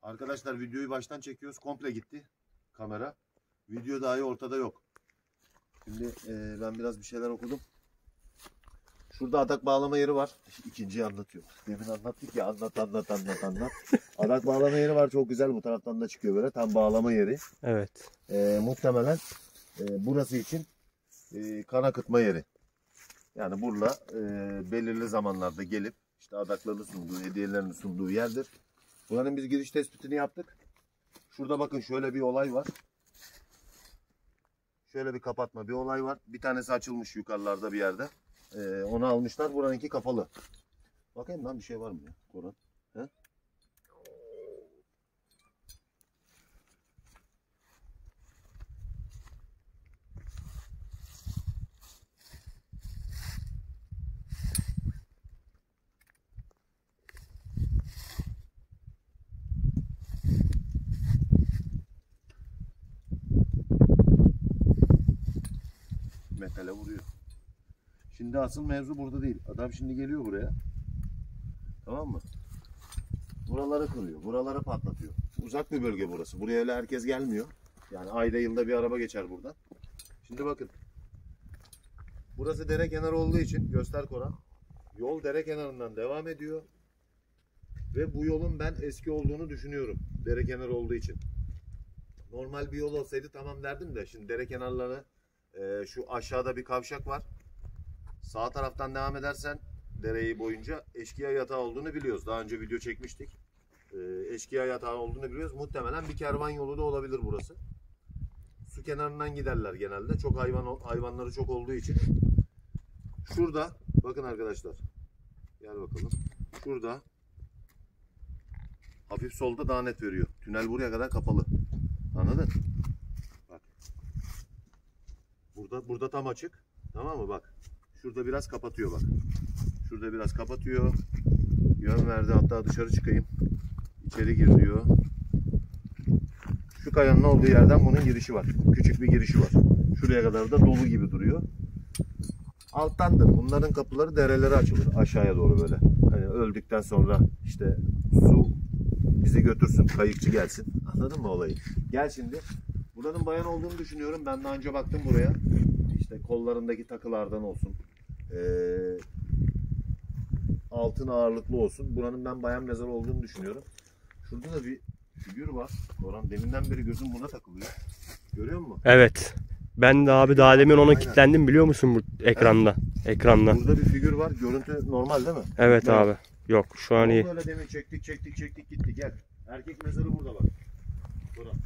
Arkadaşlar videoyu baştan çekiyoruz. Komple gitti kamera. Video dahi ortada yok. Şimdi ben biraz bir şeyler okudum. Şurada adak bağlama yeri var. İkinciyi anlatıyorum. Demin anlattık ya, anlat. Adak bağlama yeri var, çok güzel, bu taraftan da çıkıyor böyle. Tam bağlama yeri. Evet. Muhtemelen burası için kan akıtma yeri. Yani burada belirli zamanlarda gelip işte adaklarını sunduğu, hediyelerini sunduğu yerdir. Buranın biz giriş tespitini yaptık. Şurada bakın şöyle bir olay var. Şöyle bir kapatma bir olay var. Bir tanesi açılmış yukarılarda bir yerde. Onu almışlar. Buranınki kapalı. Bakayım lan, bir şey var mı ya? Koran. He? Metale vuruyor. Şimdi asıl mevzu burada değil. Adam şimdi geliyor buraya. Tamam mı? Buraları kırıyor. Buraları patlatıyor. Uzak bir bölge burası. Buraya öyle herkes gelmiyor. Yani ayda yılda bir araba geçer buradan. Şimdi bakın. Burası dere kenarı olduğu için, göster Koran. Yol dere kenarından devam ediyor. Ve bu yolun ben eski olduğunu düşünüyorum. Dere kenarı olduğu için. Normal bir yol olsaydı tamam derdim de. Şimdi dere kenarları, şu aşağıda bir kavşak var. Sağ taraftan devam edersen dereyi boyunca eşkıya yatağı olduğunu biliyoruz. Daha önce video çekmiştik. Eşkıya yatağı olduğunu biliyoruz. Muhtemelen bir kervan yolu da olabilir burası. Su kenarından giderler genelde. Çok hayvanları çok olduğu için. Şurada bakın arkadaşlar. Gel bakalım. Şurada hafif solda daha net veriyor. Tünel buraya kadar kapalı. Anladın? Bak. Burada tam açık. Tamam mı? Bak. Şurada biraz kapatıyor bak. Şurada biraz kapatıyor. Yön verdi. Hatta dışarı çıkayım. İçeri gir diyor. Şu kayanın olduğu yerden bunun girişi var. Küçük bir girişi var. Şuraya kadar da dolu gibi duruyor. Alttandır. Bunların kapıları derelere açılır. Aşağıya doğru böyle. Hani öldükten sonra işte su bizi götürsün. Kayıkçı gelsin. Anladın mı olayı? Gel şimdi. Buranın bayan olduğunu düşünüyorum. Ben daha önce baktım buraya. İşte kollarındaki takılardan olsun. Altın ağırlıklı olsun. Buranın ben bayan mezarı olduğunu düşünüyorum. Şurada da bir figür var. Orhan, deminden beri gözüm buna takılıyor. Görüyor musun? Evet. Ben de abi daha demin ona Aynen. kilitlendim, biliyor musun, bu ekranda? Evet. Ekranda. Burada bir figür var. Görüntü normal değil mi? Evet abi. Yok şu an iyi. Böyle demin çektik gitti. Gel. Erkek mezarı burada bak. Orhan.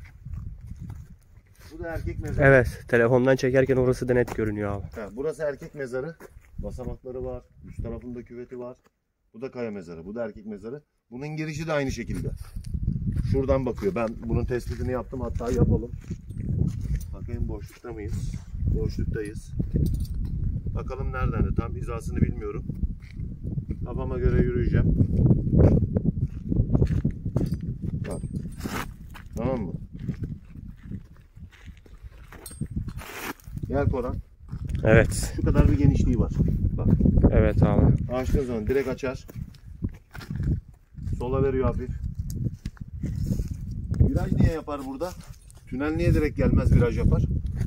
Bu da erkek mezarı. Evet. Telefondan çekerken orası da net görünüyor abi. Burası erkek mezarı. Basamakları var. Üst tarafında küveti var. Bu da kaya mezarı. Bu da erkek mezarı. Bunun girişi de aynı şekilde. Şuradan bakıyor. Ben bunun tespitini yaptım. Hatta yapalım. Bakayım boşlukta mıyız? Boşluktayız. Bakalım nereden? Tam hizasını bilmiyorum. Kafama göre yürüyeceğim. Bak. Tamam mı? Gel Koran. Evet. Şu kadar bir genişliği var. Bak. Evet abi. Açtığın zaman direkt açar. Sola veriyor hafif. Viraj niye yapar burada? Tünel niye direkt gelmez viraj yapar?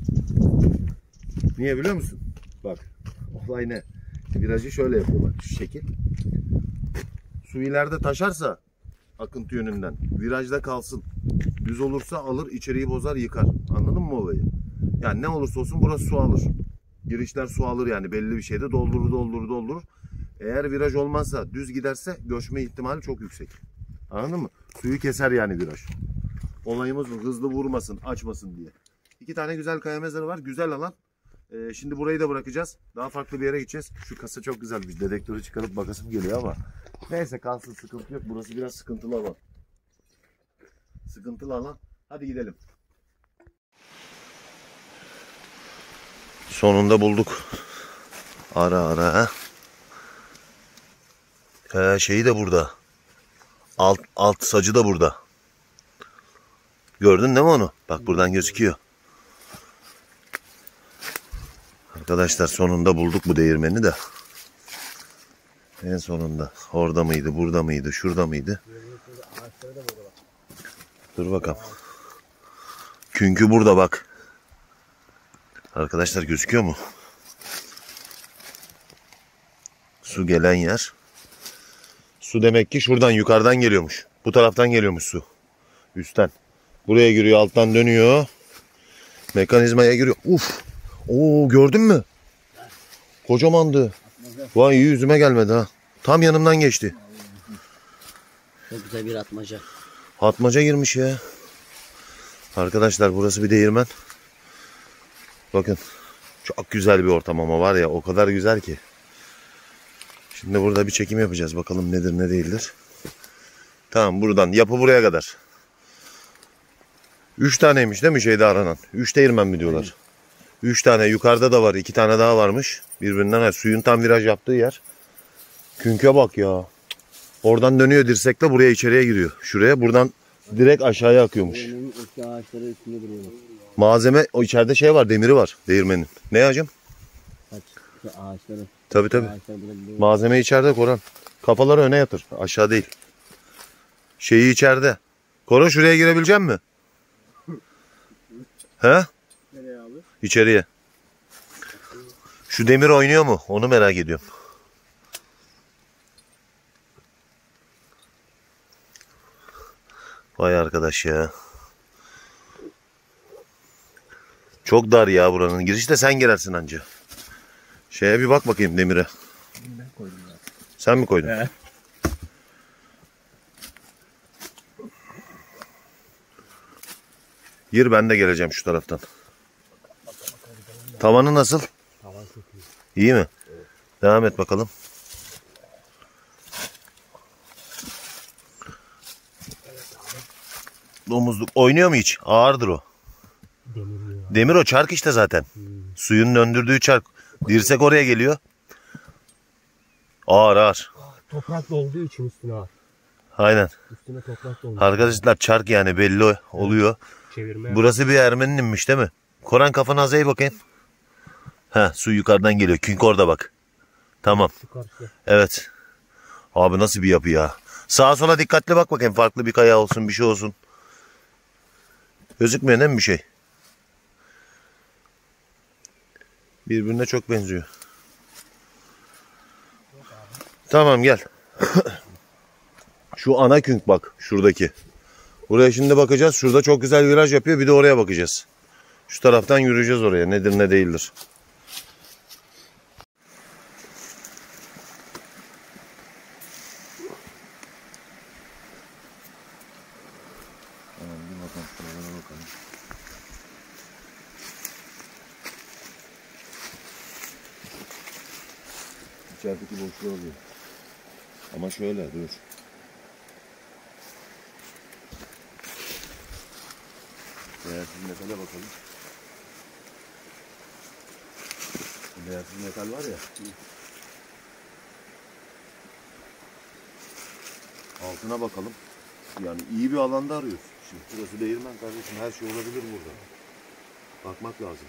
Niye biliyor musun? Bak. Olay ne? Virajı şöyle yapıyor bak, şu şekil. Su ileride taşarsa akıntı yönünden virajda kalsın. Düz olursa alır, içeriği bozar, yıkar. Anladın mı olayı? Yani ne olursa olsun burası su alır. Girişler su alır yani, belli bir şeyde doldurur. Eğer viraj olmazsa, düz giderse göçme ihtimali çok yüksek. Anladın mı? Suyu keser yani viraj. Olayımız bu. Hızlı vurmasın, açmasın diye. 2 tane güzel kaya mezarı var. Güzel alan. Şimdi burayı da bırakacağız. Daha farklı bir yere gideceğiz. Şu kasa çok güzel. Bir dedektörü çıkarıp bakasım geliyor ama. Neyse kalsın, sıkıntı yok. Burası biraz sıkıntılı alan. Sıkıntılı alan. Hadi gidelim. Sonunda bulduk. Ara. Şeyi de burada. Alt sacı da burada. Gördün değil mi onu? Bak buradan gözüküyor. Arkadaşlar sonunda bulduk bu değirmeni de. En sonunda. Orada mıydı, burada mıydı, şurada mıydı? Dur bakalım. Künkü burada bak. Arkadaşlar gözüküyor mu? Su gelen yer. Su demek ki şuradan yukarıdan geliyormuş. Bu taraftan geliyormuş su. Üstten. Buraya giriyor, alttan dönüyor. Mekanizmaya giriyor. Uf. Oo, gördün mü? Kocamandı. Vay, iyi yüzüme gelmedi ha. Tam yanımdan geçti. Çok güzel bir atmaca. Atmaca girmiş ya. Arkadaşlar burası bir değirmen. Bakın. Çok güzel bir ortam ama var ya, o kadar güzel ki. Şimdi burada bir çekim yapacağız. Bakalım nedir ne değildir. Tamam, buradan. Yapı buraya kadar. 3 taneymiş değil mi şeyde aranan? 3 değirmen mi diyorlar? 3 tane. Yukarıda da var. 2 tane daha varmış. Birbirinden. Suyun tam viraj yaptığı yer. Künke bak ya. Oradan dönüyor dirsekle, buraya içeriye giriyor. Şuraya. Buradan direkt aşağıya akıyormuş. Benim eski ağaçları üstünde duruyorlar. Malzeme, o içeride şey var. Demiri var değirmenin. Ne hacım? Kaç şu ağaçları. Tabii. Ağaçlar burada duruyor. Malzeme içeride Koran. Kafaları öne yatır. Aşağı değil. Şeyi içeride. Koran, şuraya girebilecek mi? He? Nereye abi? İçeriye. Şu demir oynuyor mu? Onu merak ediyorum. Vay arkadaş ya. Çok dar ya buranın. Girişte sen girersin anca. Şeye bir bak bakayım demire. Ben koydum ya. Sen mi koydun? He. Gir, ben de geleceğim şu taraftan. Tavanı nasıl? Tavan çok iyi. İyi mi? Evet. Devam et bakalım. Domuzluk oynuyor mu hiç? Ağırdır o. Demir ya. Demir o, çark işte zaten. Suyun döndürdüğü çark. Dirsek oraya geliyor. Ağır ağır. Toprak dolduğu için üstüne ağır. Aynen. Üstüne toprak doldu. Arkadaşlar çark yani belli oluyor. Çevirme. Burası bir Ermeni'ninmiş değil mi? Koran, kafanı az eğ bakayım. Ha, su yukarıdan geliyor. Künk orada bak. Tamam. Şu karşı. Evet. Abi nasıl bir yapı ya. Sağa sola dikkatli bak bakayım. Farklı bir kaya olsun, bir şey olsun. Gözükmüyor değil mi bir şey? Birbirine çok benziyor. Tamam, gel. Şu ana künk bak, şuradaki. Buraya şimdi bakacağız. Şurada çok güzel viraj yapıyor. Bir de oraya bakacağız. Şu taraftan yürüyeceğiz oraya. Nedir ne değildir. Tamam, bir bakalım. Şuralara bakalım. İçerideki boşluğu alıyor. Ama şöyle dur. Değersiz metale bakalım. Değersiz metal var ya. Altına bakalım. Yani iyi bir alanda arıyoruz. Şimdi burası değirmen kardeşim. Her şey olabilir burada. Bakmak lazım.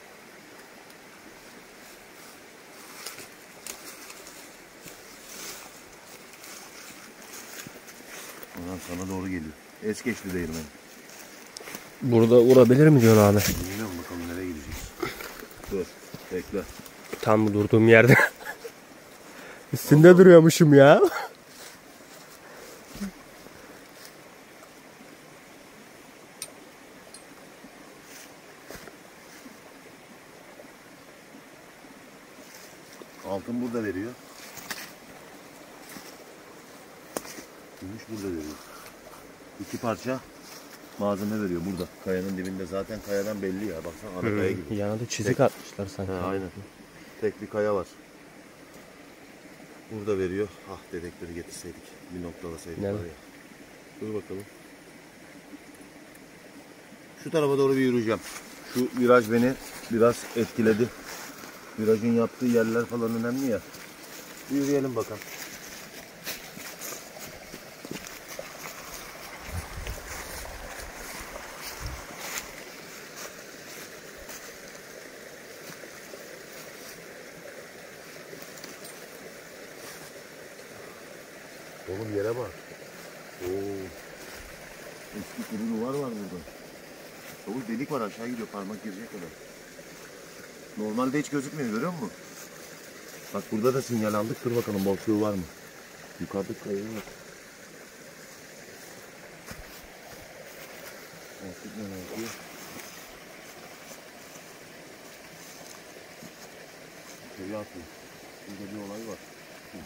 Oradan sana doğru geliyor. Es geçti değirmen. Burada vurabilir mi diyorsun abi? Bilmiyorum, bakalım nereye gideceğiz. Dur. Bekle. Tam bu durduğum yerde. Üstünde duruyormuşum ya. Altın burada veriyor. Gümüş burada veriyor. 2 parça malzeme veriyor burada. Kayanın dibinde, zaten kayadan belli ya. Baksana ana kaya gibi. Yanına da çizik atmışlar sanki. Ha, aynen. Tek bir kaya var. Burada veriyor. Ah, dedektörü getirseydik. Bir noktalasaydık Nerede? var ya. Dur bakalım. Şu tarafa doğru bir yürüyeceğim. Şu viraj beni biraz etkiledi. Virajın yaptığı yerler falan önemli ya. Bir yürüyelim bakalım. Oğlum yere bak. Oo. Eski kuru duvar var burada. Çavuş delik var, aşağı gidiyor, parmak girecek kadar. Normalde hiç gözükmüyor, görüyor musun? Bak burada da sinyal aldık. Dur bakalım boşluğu var mı? Yukarıda kayıyor var. Artık ne yapıyor? İçeriye atıyor. Burada bir olay var. Burada.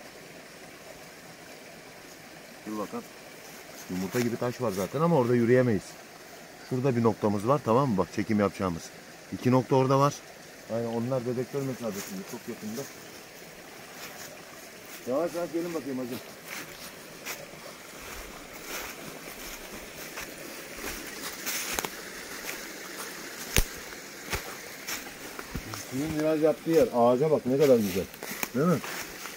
Dur bakalım. Yumurta gibi taş var zaten ama orada yürüyemeyiz. Şurada bir noktamız var, tamam mı? Bak çekim yapacağımız. 2 nokta orada var. Aynen, onlar dedektör mesafesinde, çok yakında. Yavaş yavaş gelin bakayım hacı. Suyun biraz yaptığı yer. Ağaca bak ne kadar güzel. Değil mi?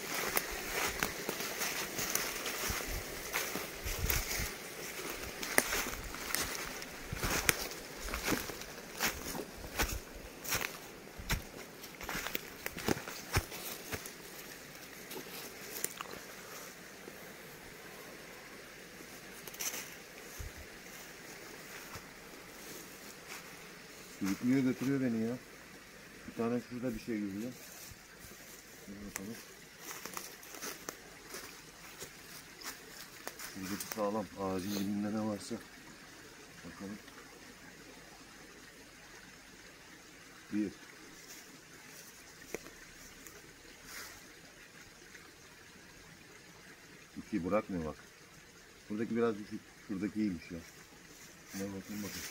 Sürüklüyor götürüyor beni ya. Bir tane şurada bir şey görüyor. Şurada bakalım. Şuradaki sağlam. Ağacın dibinde ne varsa. Bakalım. 1. İki bırakmıyor bak. Buradaki biraz düşük. Şuradaki iyiymiş ya. Şuna bakayım bakayım.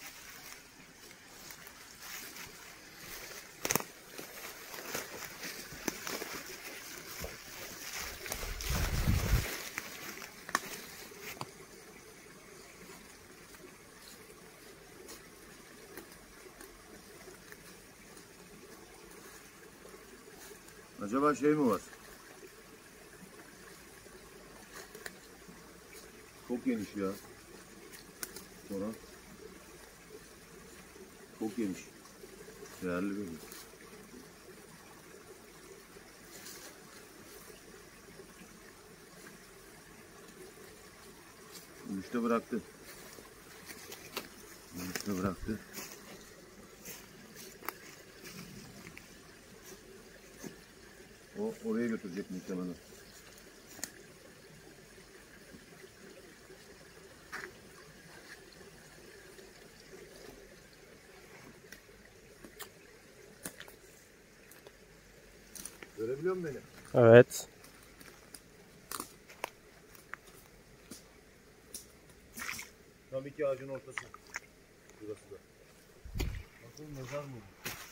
Acaba şey mi var? Çok geniş ya. Sonra çok geniş. Değerli bir. Üçte bıraktı. Üçte bıraktı. O oraya götürecek muhtemelen. Görebiliyor musun beni? Evet. Tam iki ağacın ortası. Burası da. Bakın mezar mı?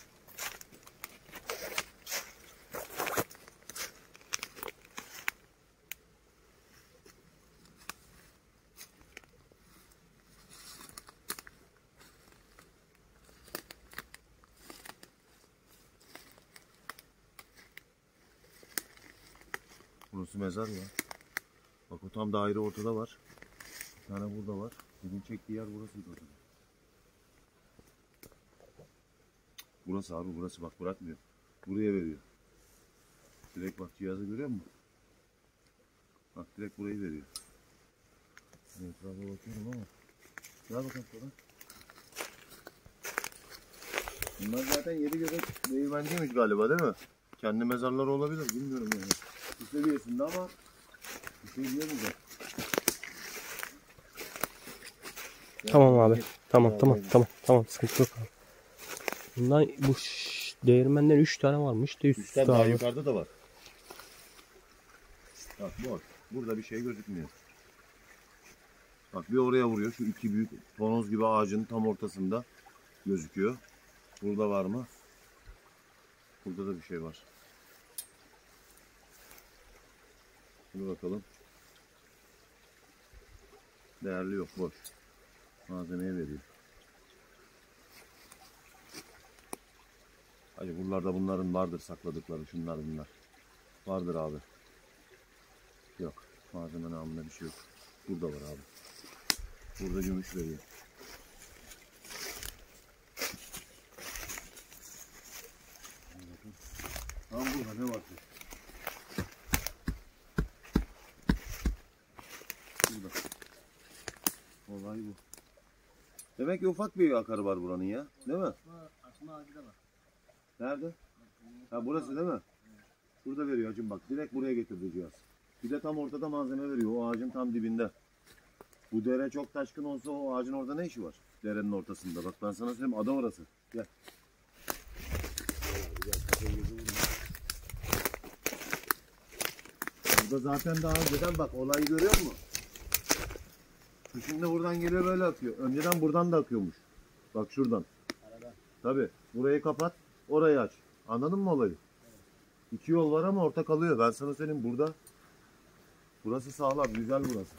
Burası mezar ya. Bak o tam daire ortada var. Bir tane burada var. Bugün çektiği yer burasıydı orada. Burası abi burası bak bırakmıyor. Buraya veriyor. Direkt bak cihazı görüyor musun? Bak direkt burayı veriyor. Etrafa bakıyorum ama. Gel bakalım sonra. Bunlar zaten yedi göbek değirmenciymiş galiba değil mi? Kendi mezarları olabilir bilmiyorum yani. Bu seviyesinde ama bir şey diyemeyeceğim. Tamam abi. Tamam. Sıkıntı yok abi. Bundan bu değirmenden 3 tane varmış da üstte Üstten daha abi. yukarıda da var. Bak boş. Burada bir şey gözükmüyor. Bak bir oraya vuruyor. Şu iki büyük tonoz gibi ağacın tam ortasında gözüküyor. Burada var mı? Burada da bir şey var. Şimdi bakalım. Değerli yok, boş. Malzemeye veriyor. Hadi buralarda bunların vardır sakladıkları, şunlar bunlar. Vardır abi. Yok. Malzeme namına bir şey yok. Burada var abi. Burada gümüş veriyor. Tamam burada ne var? Burada. Demek ki ufak bir akarı var buranın ya. Değil mi? Asma ağacı da var. Nerede? Ha burası değil mi? Burada veriyor hacım bak. Direkt buraya getirdi cihaz. Bir de tam ortada malzeme veriyor. O ağacın tam dibinde. Bu dere çok taşkın olsa o ağacın orada ne işi var? Derenin ortasında. Bak ben sana söyleyeyim, ada orası. Gel. Burada zaten daha önceden bak olayı görüyor musun? Su şimdi buradan geliyor böyle akıyor. Önceden buradan da akıyormuş. Bak şuradan. Aradan. Tabii. Burayı kapat. Orayı aç. Anladın mı olayı? İki yol var ama orta kalıyor. Ben sana söyleyeyim burada. Burası sağlam. Güzel burası.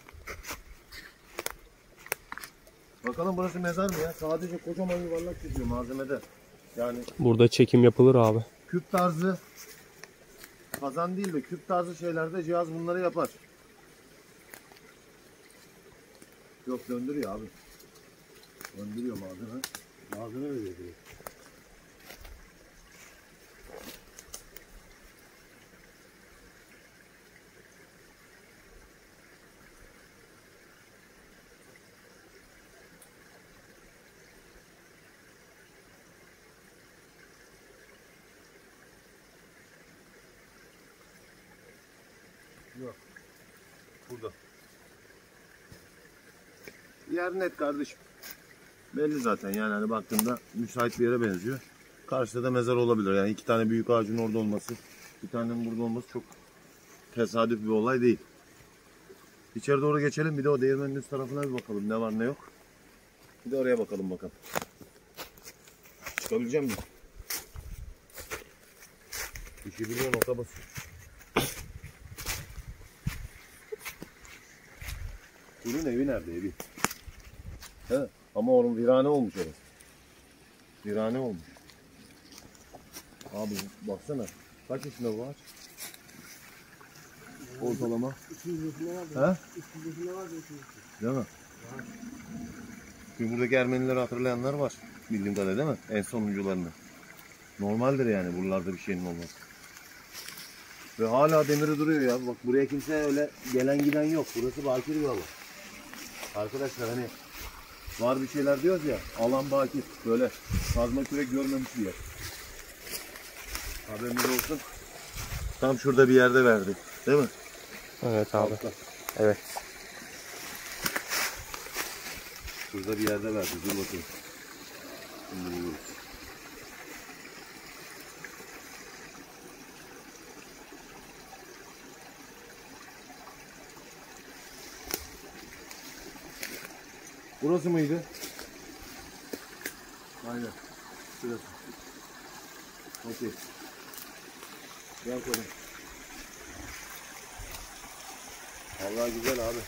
Bakalım burası mezar mı ya? Sadece kocaman yuvarlak çiziyor malzemede. Yani Burada çekim yapılır abi. küp tarzı kazan değil de küp tarzı şeylerde cihaz bunları yapar. Yok döndürüyor abi. Döndürüyor malzeme. Malzeme veriyor direkt. Yok. Burada. Yer net kardeşim. Belli zaten yani hani baktığında müsait bir yere benziyor. Karşıda da mezar olabilir. Yani iki tane büyük ağacın orada olması, bir tanenin burada olması çok tesadüf bir olay değil. İçeri doğru geçelim. Bir de o değirmenin üst tarafına bir bakalım. Ne var ne yok. Bir de oraya bakalım bakalım. Çıkabileceğim mi? İşi biliyor nota basıyor. Bunun evi nerede evi? He, ama onun virane olmuş orası. Virane olmuş. Abi baksana. Kaç yaşında bu ağaç? Ortalama. 200 yaşında var. He? 300 yaşında var. Değil mi? Çünkü buradaki Ermenileri hatırlayanlar var. Bildiğim kadarıyla değil mi? En sonuncularını. Normaldir yani buralarda bir şeyin olması. Ve hala demiri duruyor ya. Bak buraya kimse öyle gelen giden yok. Burası bakir bir alan. Arkadaşlar hani var bir şeyler diyoruz ya. Alan bakir. Böyle kazma kürek görmemiş bir yer. Haberiniz olsun. Tam şurada bir yerde verdi. Değil mi? Evet abi. Altta. Evet. Şurada bir yerde verdi. Dur bakayım. Şimdi buluruz. Burası mıydı? Aynen. Şurası. Okey. Gel koyalım. Vallahi güzel abi.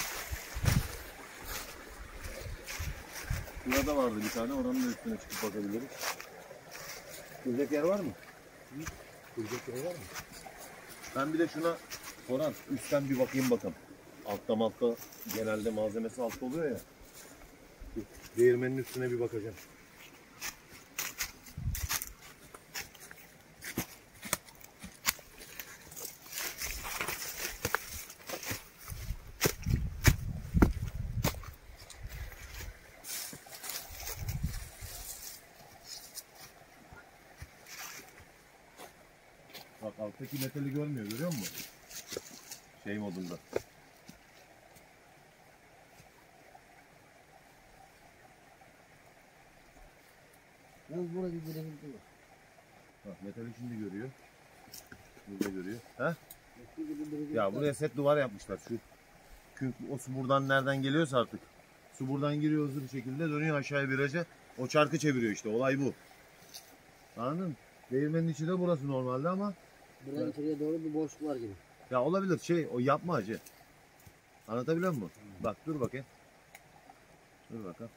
Burada vardı bir tane. Oranın da üstüne çıkıp bakabiliriz. Duracak yer var mı? Duracak yer var mı? Ben bir de şuna Orhan üstten bir bakayım bakalım. Altta genelde malzemesi altta oluyor ya. Değirmenin üstüne bir bakacağım. Bak alttaki metali görmüyor, görüyor musun? Şey modunda. Yalnız burada bir bilebildi var. Bak metali şimdi görüyor. Burada görüyor. Ha? Bir bilebildi Ya buraya set duvar yapmışlar. O su buradan nereden geliyorsa artık. Su buradan giriyor hızlı bir şekilde dönüyor aşağıya viraja. O çarkı çeviriyor işte. Olay bu. Anladın mı? Değirmenin içi de burası normalde ama Buradan içeriye doğru bir boşluk var gibi. ya olabilir o yapma hacı. Anlatabiliyor muyum? Bak dur bakayım. Dur bakalım.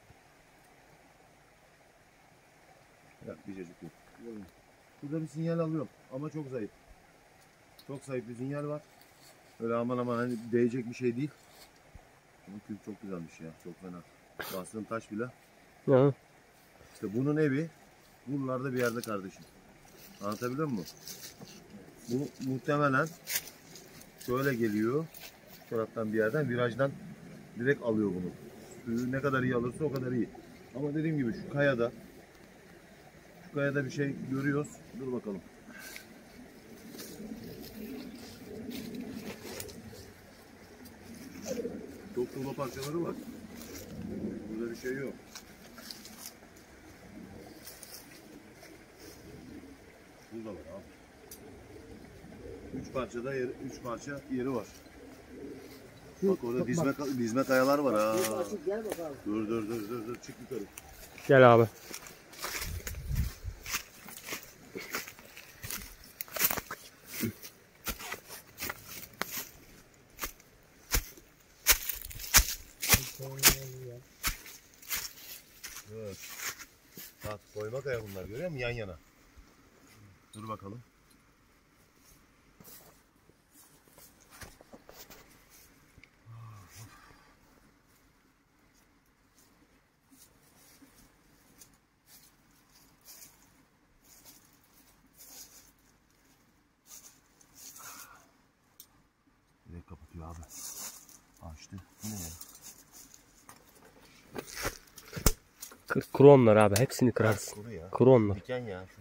Yok bir cacık yok. Burada bir sinyal alıyorum ama çok zayıf. Çok zayıf bir sinyal var. Öyle aman aman hani değecek bir şey değil. Ama kül çok güzelmiş ya. Çok fena. Bastığım taş bile. Ya. İşte bunun evi buralarda bir yerde kardeşim. Anlatabiliyor muyum? Bu muhtemelen şöyle geliyor. Şu taraftan bir yerden virajdan direkt alıyor bunu. Suyu ne kadar iyi alırsa o kadar iyi. Ama dediğim gibi şu kayada bir şey görüyoruz. Dur bakalım. Çok tuğla parçaları var. Burada bir şey yok. Burada var abi. 3 parça yeri var. Bak orada dizme kayalar var ha. Açık gel bak abi. Dur çık yukarı. Gel abi. Evet. Bak koyma kaya bunlar, görüyor musun yan yana? Dur bakalım. Direkt kapatıyor abi. Açtı. Bu ne ya? Kuru onlar abi. Hepsini kırarsın. Kuru ya. Kuru onlar. Diken ya şu.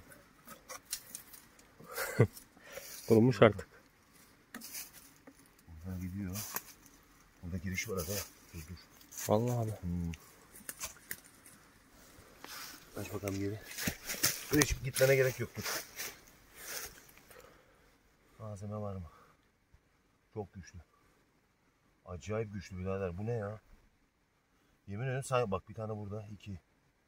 Kurumuş artık. Buradan gidiyor. Burada giriş var aga. Dur. Vallahi abi. Aç bakalım geri. Dur, hiç gitmene gerek yok. Dur. Malzeme var mı? Çok güçlü. Acayip güçlü birader. Bu ne ya? Yemin ederim sen bak, bir tane burada. 2.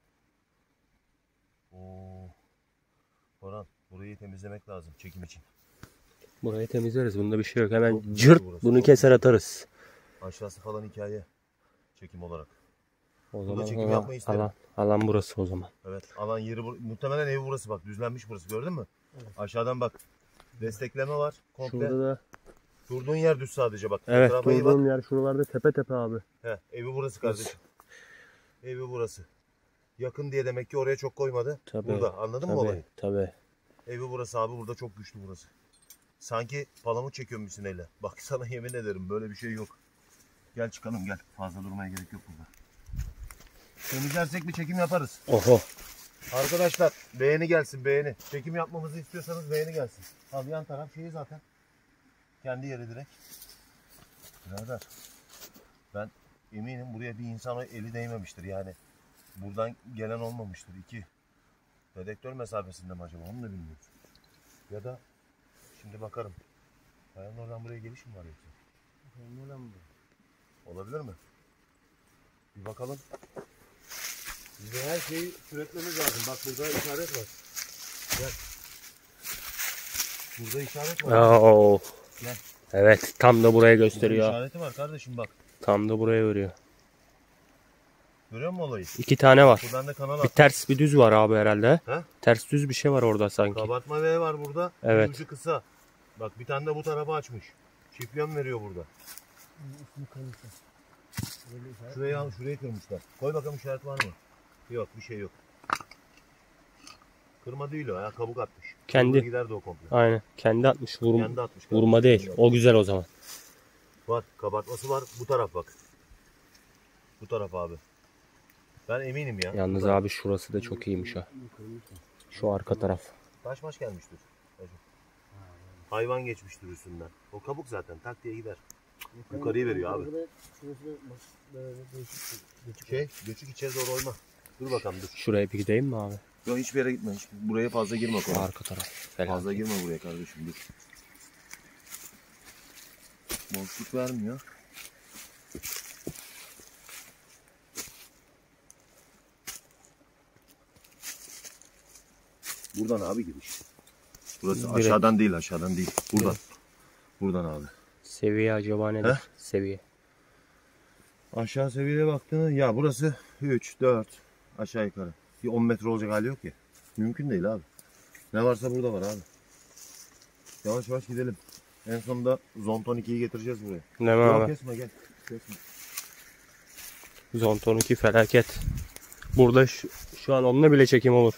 Oo. Orhan, burayı temizlemek lazım çekim için. Burayı temizleriz. Bunda bir şey yok. Hemen Çok güçlü cırt burası, bunu çok keser atarız. Aşağısı falan hikaye. Çekim olarak. O Burada zaman çekim yapmayı isterim. alan burası o zaman. Evet, alan yeri muhtemelen evi burası, bak düzlenmiş burası, gördün mü? Evet. Aşağıdan bak. Destekleme var komple. Şurada da Durduğun yer düz sadece bak. evet, Etrafa iyi durduğum bak. yer şuralarda tepe abi. He, evi burası kardeşim. Evi burası. Yakın diye demek ki oraya çok koymadı. Tabii, burada, anladın mı olayı? Tabii. Evi burası abi, burada çok güçlü burası. Sanki palamut çekiyormuşsun elle. Bak sana yemin ederim böyle bir şey yok. Gel çıkalım gel. Fazla durmaya gerek yok burada. Temizlersek bir çekim yaparız. Oho. Arkadaşlar beğeni gelsin, beğeni. Çekim yapmamızı istiyorsanız beğeni gelsin. Abi yan taraf şeyi zaten. Kendi yeri direkt. Birader, ben eminim buraya bir insan eli değmemiştir yani. Buradan gelen olmamıştır. 2. Dedektör mesafesinde mi acaba, onu da bilmiyoruz. Ya da şimdi bakarım. Kayanın oradan buraya geliş mi var yoksa? Olabilir mi? Bir bakalım. Bize her şeyi süretmemiz lazım. Bak burada işaret var. Gel. Burada işaret var. Oo. Gel. Evet, tam da buraya Burada gösteriyor. işareti var kardeşim bak. Tam da buraya veriyor. Görüyor musun olayı? 2 tane var. Buradan da kanal Bir at. ters bir düz var abi herhalde. He? Ters düz bir şey var orada sanki. Kabartma V var burada. Evet. Ucu kısa. Bak bir tane de bu tarafa açmış. Şifyon veriyor burada. Şurayı kırmışlar. Koy bakalım işaret var mı? Yok, bir şey yok. Kırma değil o ya, kabuk atmış. Kendi. Burada giderdi o komple. Aynen. Kendi atmış. Kendi atmış. Vurma değil. O güzel o zaman. Var, kabartması var. Bu taraf bak. Bu taraf abi. Ben eminim ya. Yalnız abi şurası da çok iyiymiş ha. Şu arka taraf. Taş maş gelmiştir. Hayvan geçmiştir üstünden. O kabuk zaten tak diye gider. Yukarıyı veriyor abi. Şurası da bak böyle değişik. Göçük içeri doğru oyma. Dur bakalım dur. Şuraya bir gideyim mi abi? Yok, hiçbir yere gitme. Buraya fazla girme. Şu arka taraf. Falan. Fazla girme buraya kardeşim, dur. Boşluk vermiyor. Buradan abi giriş. Burası Direkt. aşağıdan değil. Buradan. Buradan abi. Seviye acaba nedir? He? Seviye. Aşağı seviyeye baktığında ya burası 3, 4 aşağı yukarı. Bir 10 metre olacak hali yok ki. Mümkün değil abi. Ne varsa burada var abi. Yavaş yavaş gidelim. En sonunda Zonton 2'yi getireceğiz buraya. Değil mi Yok, abi? kesme gel. Kesme. Zonton 2 felaket. Burada şu an onunla bile çekim olur.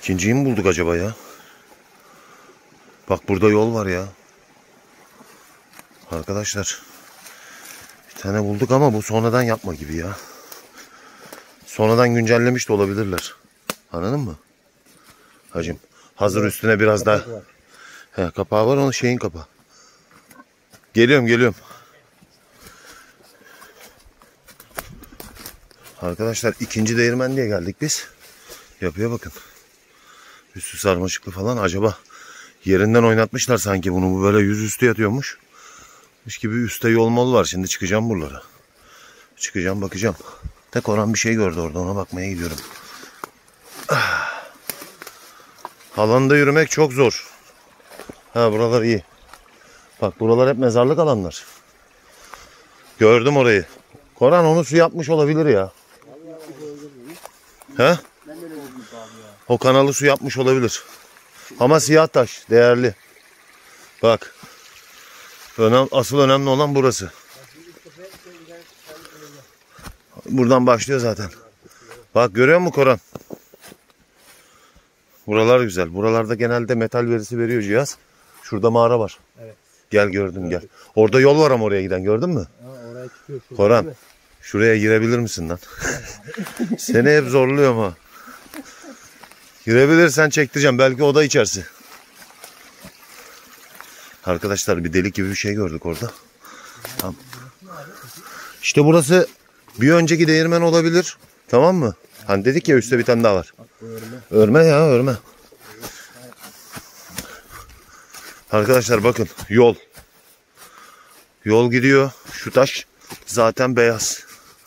İkinciyi mi bulduk acaba ya? Bak burada yol var ya. Arkadaşlar. Bir tane bulduk ama bu sonradan yapma gibi ya. Sonradan güncellemiş de olabilirler. Anladın mı? Hacım. Hazır üstüne biraz daha. He, kapağı var, onun şeyin kapağı. Geliyorum. Arkadaşlar ikinci değirmen diye geldik biz. Yapıya bakın. Üstü sarmaşıklı falan. Acaba yerinden oynatmışlar sanki bunu. Bu böyle yüzüstü yatıyormuş. Gibi üstte yol mol var. Şimdi çıkacağım buralara. Çıkacağım, bakacağım. Tek Orhan bir şey gördü orada. Ona bakmaya gidiyorum. Alanda yürümek çok zor. Ha, buralar iyi. Bak buralar hep mezarlık alanlar. Gördüm orayı. Koran onu su yapmış olabilir ya. He? O kanalı su yapmış olabilir. Ama siyah taş değerli. Bak. Asıl önemli olan burası. Buradan başlıyor zaten. Bak görüyor musun Koran? Buralar güzel. Buralarda genelde metal verisi veriyor cihaz. Şurada mağara var. Evet. Gel gördüm gel. Orada yol var ama oraya giden gördün mü? Ha, oraya çıkıyor. Koran şuraya girebilir misin lan? Seni hep zorluyorum ha. Girebilirsen çektireceğim. Belki oda içerisi. Arkadaşlar bir delik gibi bir şey gördük orada. Tamam. İşte burası bir önceki değirmen olabilir. Tamam mı? Hani dedik ya üstte bir tane daha var. Örme ya örme. Arkadaşlar bakın yol. Yol gidiyor. Şu taş zaten beyaz.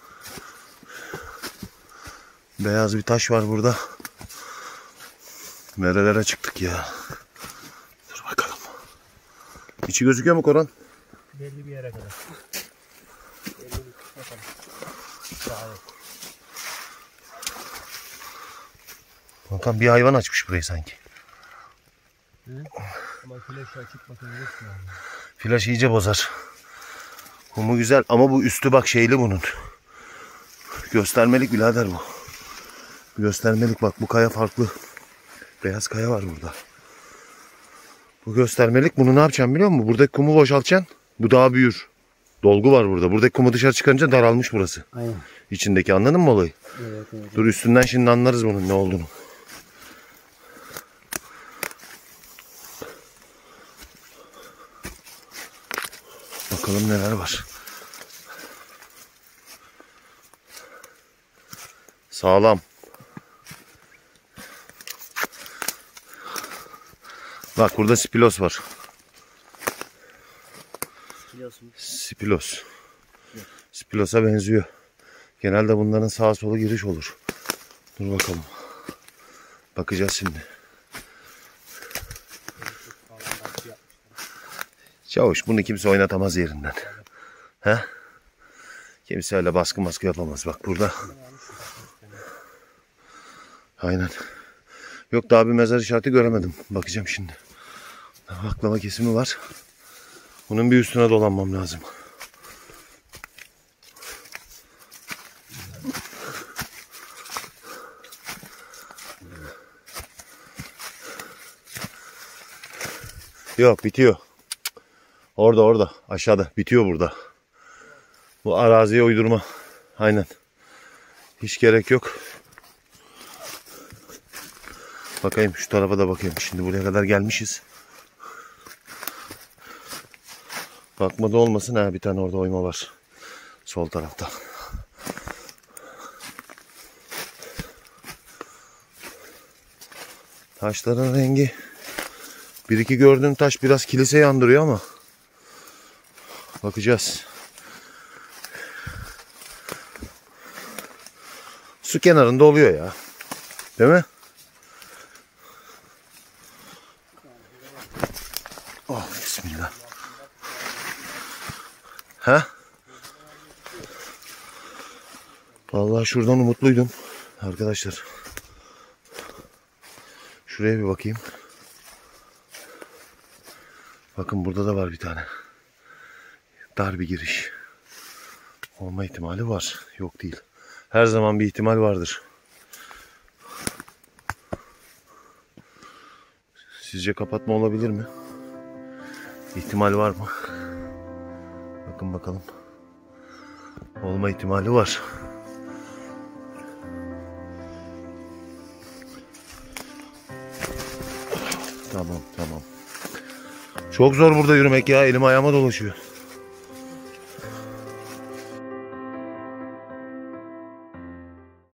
Beyaz bir taş var burada. Nerelere çıktık ya. Dur bakalım. İçi gözüküyor mu Koran? Belli bir yere kadar. Bakalım bir hayvan açmış burayı sanki. Ama flaşı açıp bakabilirsin abi. Flaş iyice bozar. Kumu güzel ama bu üstü bak şeyli bunun. Göstermelik birader bu. Göstermelik bak bu kaya farklı. Beyaz kaya var burada. Bu göstermelik, bunu ne yapacağım biliyor musun? Buradaki kumu boşaltacaksın. Bu daha büyür. Dolgu var burada. Buradaki kumu dışarı çıkarınca daralmış burası. Aynen. İçindeki, anladın mı olayı? Evet. Dur üstünden şimdi anlarız bunun ne olduğunu. Bakalım neler var. Sağlam. Bak burada spilos var. Spilos. Spilos'a benziyor. Genelde bunların sağa sola giriş olur. Dur bakalım. Bakacağız şimdi. Çavuş bunu kimse oynatamaz yerinden. He? Kimse öyle baskı yapamaz. Bak burada. Aynen. Yok daha bir mezar işareti göremedim. Bakacağım şimdi. Baklava kesimi var. Bunun bir üstüne dolanmam lazım. Yok bitiyor. Orada aşağıda bitiyor burada. Bu araziye uydurma. Aynen. Hiç gerek yok. Bakayım şu tarafa da bakayım. Şimdi buraya kadar gelmişiz. Bakmada olmasın ha, bir tane orada oyma var. Sol tarafta. Taşların rengi. Bir iki gördüğüm taş biraz kiliseyi andırıyor ama. Bakacağız. Su kenarında oluyor ya. Değil mi? Oh bismillah. Ha? Vallahi şuradan umutluydum arkadaşlar. Şuraya bir bakayım. Bakın burada da var bir tane. Dar bir giriş. Olma ihtimali var. Yok değil. Her zaman bir ihtimal vardır. Sizce kapatma olabilir mi? İhtimal var mı? Bakın bakalım. Olma ihtimali var. Tamam. Çok zor burada yürümek ya. Elim ayağıma dolaşıyor.